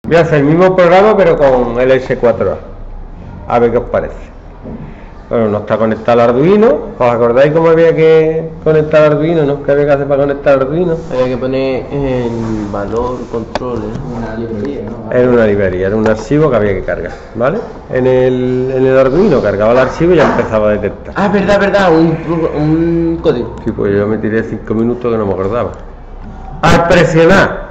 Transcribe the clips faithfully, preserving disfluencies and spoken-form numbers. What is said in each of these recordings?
Voy a hacer el mismo programa pero con el S cuatro A. A ver qué os parece. Bueno, no está conectado al Arduino. ¿Os acordáis cómo había que conectar al Arduino? ¿No? ¿Qué había que hacer para conectar al Arduino? Había que poner en valor control, ¿eh? Una librería, ¿no? Era una librería, era un archivo que había que cargar, ¿vale? En el, en el Arduino cargaba el archivo y ya empezaba a detectar. Ah, verdad, verdad, un, un código. Sí, pues yo me tiré cinco minutos que no me acordaba. Al presionar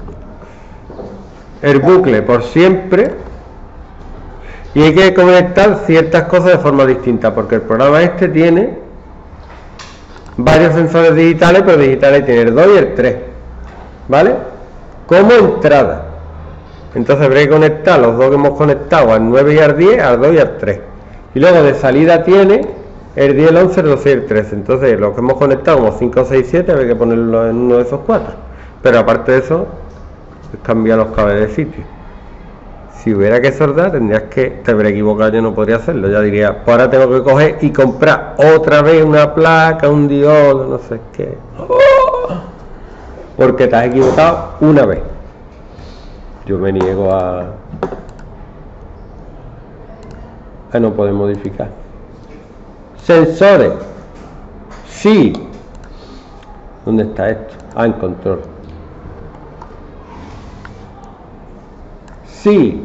el bucle por siempre, y hay que conectar ciertas cosas de forma distinta, porque el programa este tiene varios sensores digitales, pero digitales tiene el dos y el tres, ¿vale? Como entrada. Entonces habrá que conectar los dos que hemos conectado, al nueve y al diez, al dos y al tres. Y luego de salida tiene el diez, el once, el doce y el trece. Entonces los que hemos conectado como cinco, seis, siete, habrá que ponerlo en uno de esos cuatro. Pero aparte de eso, cambiar los cables de sitio. Si hubiera que soldar, tendrías que, te habría equivocado, yo no podría hacerlo. Ya diría, pues ahora tengo que coger y comprar otra vez una placa, un diodo, no sé qué. Porque te has equivocado una vez. Yo me niego a, a no poder modificar. Sensores. Sí. ¿Dónde está esto? Ah, en control. Sí.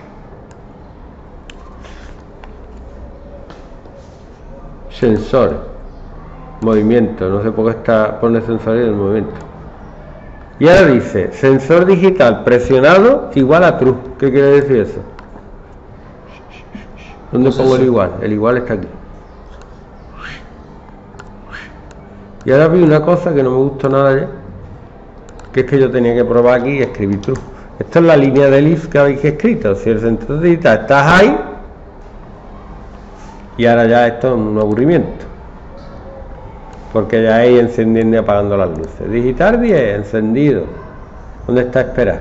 Sensor. Movimiento. No sé por qué está pone sensor en el movimiento. Y ahora dice, sensor digital presionado igual a true. ¿Qué quiere decir eso? ¿Dónde pongo el igual? El igual está aquí. Y ahora vi una cosa que no me gustó nada ya, que es que yo tenía que probar aquí y escribir true. Esto es la línea del if que habéis escrito. Si el sensor digital está high, y ahora ya esto es un aburrimiento, porque ya hay encendiendo y apagando las luces. Digital diez, encendido. ¿Dónde está esperar?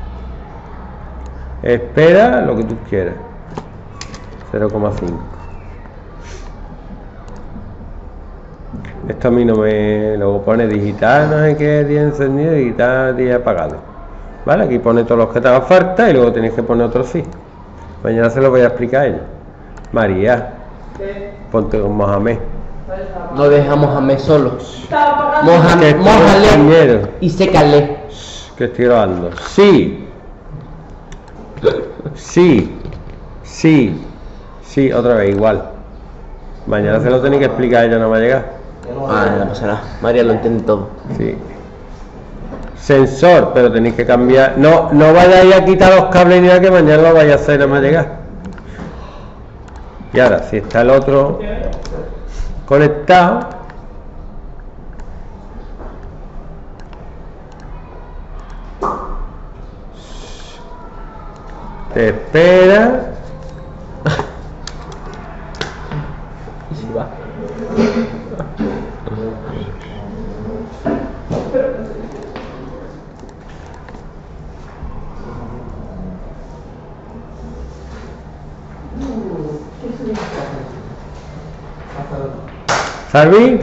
Espera lo que tú quieras. cero coma cinco. Esto a mí no me... Luego pone digital, no sé qué, diez encendido, digital diez apagado. ¿Vale? Aquí pone todos los que te hagan falta y luego tenéis que poner otros sí. Mañana se lo voy a explicar a ella. María, ponte con Mohamed. No dejamos a Mohamed solo. Que Mójale y sécale. Que estoy grabando. Sí. Sí. Sí. Sí, otra vez, igual. Mañana se lo tenéis que explicar a ella, no va a llegar. Ah, no pasa nada. María lo entiende todo. Sí. Sensor, pero tenéis que cambiar. No, no vayáis a quitar los cables ni nada, que mañana lo vaya a hacer, no va a llegar. Y ahora, si está el otro conectado, te espera. Y si va. ¿Sabí?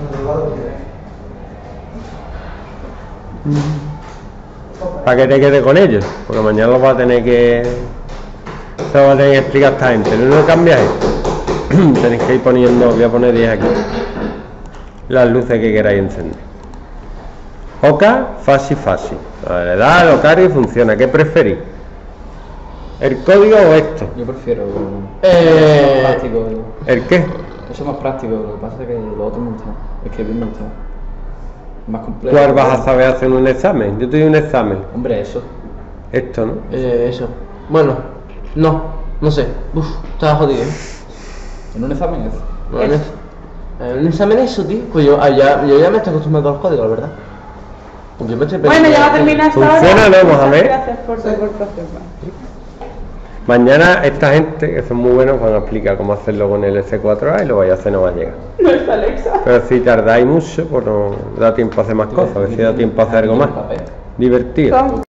Para que te quede con ellos, porque mañana los va a tener que se lo va a tener que explicar a esta gente. No lo cambiáis. Tenéis que ir poniendo, voy a poner diez aquí, las luces que queráis encender. Oca, fácil, fácil. Le da al ocario y funciona. ¿Qué preferís? ¿El código o esto? Yo prefiero Eh... más práctico. ¿El qué? Eso es más práctico, lo que pasa es que lo otro me gusta más. Escribir me gusta más. Más complejo. ¿Cuál vas a saber hacer un examen? Yo te doy un examen. Hombre, eso. Esto, ¿no? Eh, eso. Bueno, no, no sé. Uf, estaba jodido. ¿eh? ¿En un examen eso? No, en eso. En un examen eso, tío. Pues yo, ah, ya, yo ya me estoy acostumbrado a los códigos, la verdad. Yo me estoy Bueno, ya va a terminar esta hora. Funciona, ¿no? Vamos a ver. Gracias por tu aportación. Mañana esta gente, que son muy buenos, van a explicar cómo hacerlo con el S cuatro A y lo vais a hacer, no va a llegar. No es Alexa. Pero si tardáis mucho, pues no da tiempo a hacer más cosas, a ver si da tiempo a hacer algo más divertido.